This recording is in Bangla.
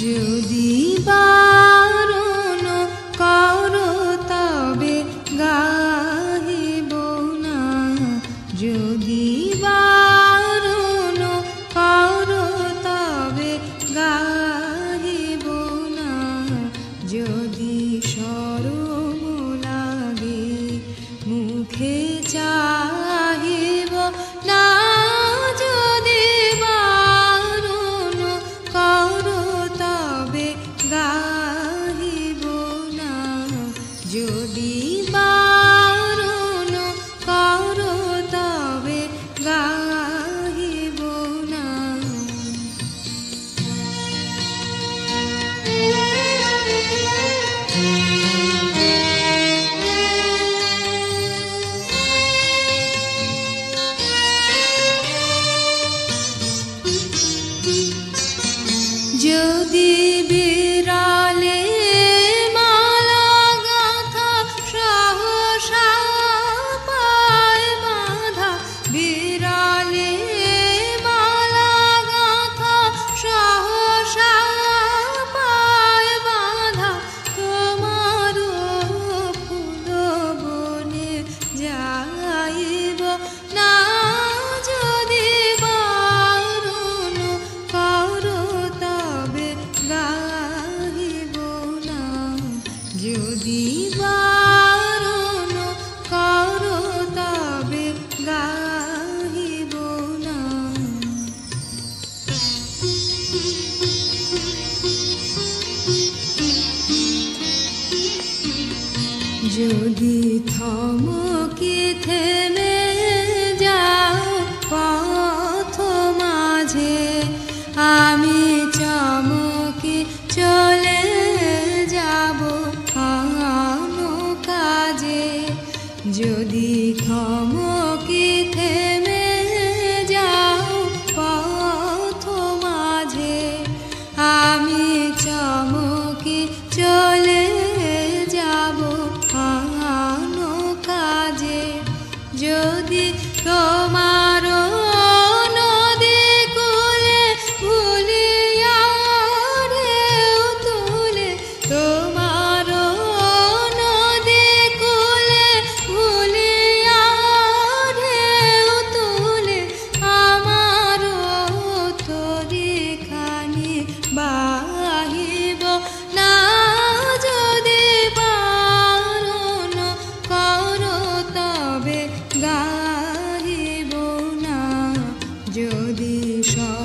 যদি বারণ করো তবে গাহিব না, যদি বারণ করো তবে গাহিব না, যদি শরম লাগে মুখে চাহিব না, যদি বারণ করো তবে গাহিব না, যদি বারণ করো তবে গাহিব না। যদি বিড়ালে মালা গাঁথা সহসা পায় বাঁধা, বিড়ালে মালা গাঁথা সহসা পায় বাঁধা, তোমার ফুল বনে যাইব না, যদি বারণ করো তবে গাহিব না, যদি বারণ করো তবে গাহিব না। যদি থমকে থেমে যাও পথ মাঝে, আমি চমকে চলে যাব কোনো কাজে, যদি থমকে থেমে যাও পথ মাঝে, আমি চমকে চলে যাব কোনো কাজে, যদি তোমার নদী কূলে ভুলিয়া ঢেউ তুলে, তোমার নদী কূলে ভুলিয়া ঢেউ তুলে, আমার তরিখানি বাহিব না, যদি বারণ করো তবে গাহিব না, যদি